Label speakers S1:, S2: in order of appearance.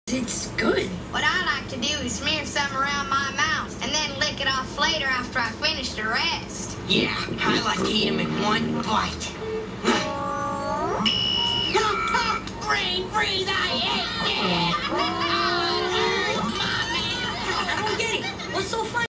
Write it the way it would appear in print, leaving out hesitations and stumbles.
S1: It's good.
S2: What I like to do is smear some around my mouth and then lick it off later after I finish the rest.
S1: Yeah, I like to eat them in one bite.
S2: Brain freeze, I hate